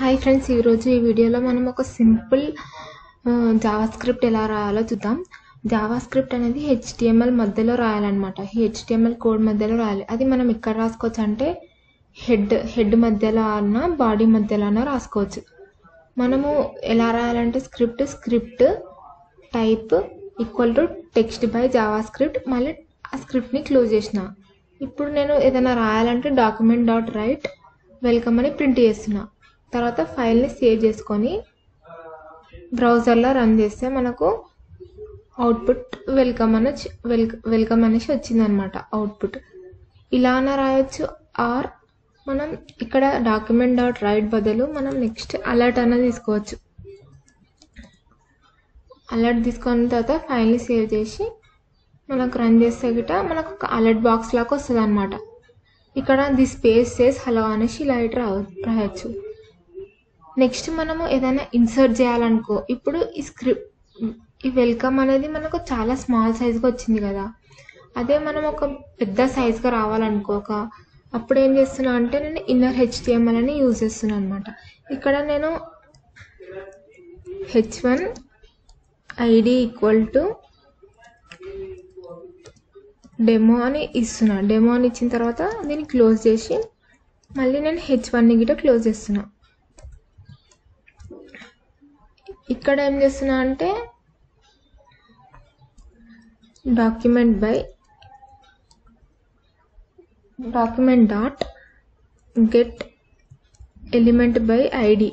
Hi friends, ఈరోజు ఈ వీడియోలో మనం ఒక సింపుల్ జావా స్క్రిప్ట్ ఎలా రాయాలో చూద్దాం. జావా స్క్రిప్ట్ అనేది HTML మధ్యలో రాయాలన్నమాట. HTML కోడ్ మధ్యలో రాయాలి. అది మనం ఎక్కడ రాసుకోవచ్చు అంటే హెడ్ మధ్యలో అన్న బాడీ మధ్యలో అన్న రాసుకోవచ్చు. మనము ఎలా రాయాలంటే script type equal to text by JavaScript, మళ్ళీ ఆ స్క్రిప్ట్ని క్లోజ్ చేసిన. ఇప్పుడు నేను ఏదైనా రాయాలంటే డాక్యుమెంట్ డాట్ రైట్ వెల్కమ్ అని ప్రింట్ చేస్తున్నా. తర్వాత ఫైల్ని సేవ్ చేసుకొని బ్రౌజర్లో రన్ చేస్తే మనకు అవుట్పుట్ వెల్కమ్ అనేసి వచ్చిందనమాట. అవుట్పుట్ ఇలానే రాయొచ్చు. ఆర్ మనం ఇక్కడ డాక్యుమెంట్ డాట్ రైట్ బదులు మనం నెక్స్ట్ అలర్ట్ అనేది తీసుకోవచ్చు. అలర్ట్ తీసుకున్న తర్వాత ఫైల్ని సేవ్ చేసి మనకు రన్ చేస్తే గిట మనకు ఒక అలర్ట్ బాక్స్ లాగా వస్తుంది అనమాట. ఇక్కడ ది స్పేస్ సేస్ హలో అనేసి ఇలా ఇటు రాయొచ్చు. నెక్స్ట్ మనము ఏదైనా ఇన్సర్ట్ చేయాలనుకో, ఇప్పుడు ఈ వెల్కమ్ అనేది మనకు చాలా స్మాల్ సైజ్గా వచ్చింది కదా. అదే మనం ఒక పెద్ద సైజ్గా రావాలనుకో, అప్పుడు ఏం చేస్తున్నా అంటే నేను ఇన్నర్ HTML అని యూజ్ చేస్తున్నాను అనమాట. ఇక్కడ నేను h1 id equal to demo అని ఇస్తున్నా. డెమో అని ఇచ్చిన తర్వాత దీన్ని క్లోజ్ చేసి మళ్ళీ నేను h1ని గిట్ట క్లోజ్ చేస్తున్నా. ఇక్కడ ఏం చేస్తున్నా అంటే document dot get element by ID.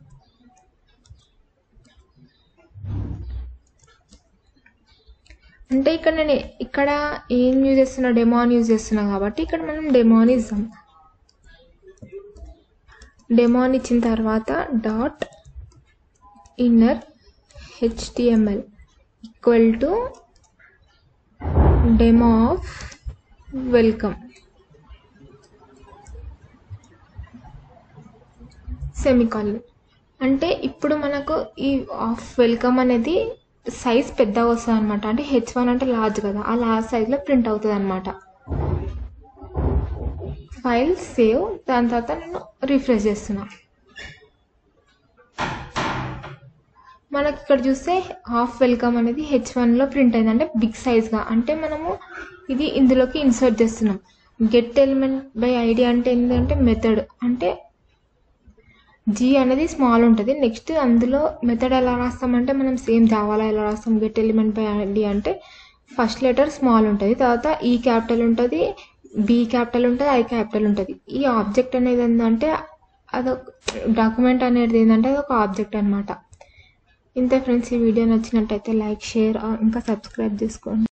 అంటే ఇక్కడ ఏం యూజ్ చేస్తున్నా, డెమో అని యూజ్ చేస్తున్నా కాబట్టి ఇక్కడ మనం డెమో అని ఇస్తాం. డెమో అని ఇచ్చిన తర్వాత dot inner HTML equal to demo of welcome semicolon. అంటే ఇప్పుడు మనకు ఈ ఆఫ్ వెల్కమ్ అనేది సైజ్ పెద్దగా వస్తుంది అనమాట. అంటే h1 అంటే లార్జ్ కదా, ఆ లార్జ్ సైజ్లో ప్రింట్ అవుతుంది అనమాట. ఫైల్ సేవ్, దాని తర్వాత నేను రిఫ్రెష్ చేస్తున్నా. మనకి ఇక్కడ చూస్తే హాఫ్ వెల్కమ్ అనేది h1లో ప్రింట్ అయింది, అంటే బిగ్ సైజ్గా. అంటే మనము ఇది ఇందులోకి ఇన్సర్ట్ చేస్తున్నాం. గెట్ ఎలిమెంట్ బై ఐడి అంటే ఏంటంటే మెథడ్, అంటే G అనేది స్మాల్ ఉంటుంది. నెక్స్ట్ అందులో మెథడ్ ఎలా రాస్తామంటే మనం సేమ్ జావాలో ఎలా రాస్తాం. గెట్ ఎలిమెంట్ బై ఐడి అంటే ఫస్ట్ లెటర్ స్మాల్ ఉంటుంది, తర్వాత E క్యాపిటల్ ఉంటుంది, B క్యాపిటల్ ఉంటుంది, I క్యాపిటల్ ఉంటుంది. ఈ ఆబ్జెక్ట్ అనేది ఏంటంటే అదొక డాక్యుమెంట్ అనేది ఏంటంటే అదొక ఆబ్జెక్ట్ అనమాట. ఇంతే ఫ్రెండ్స్, ఈ వీడియో నచ్చినట్టయితే లైక్, షేర్ ఇంకా సబ్స్క్రైబ్ చేసుకోండి.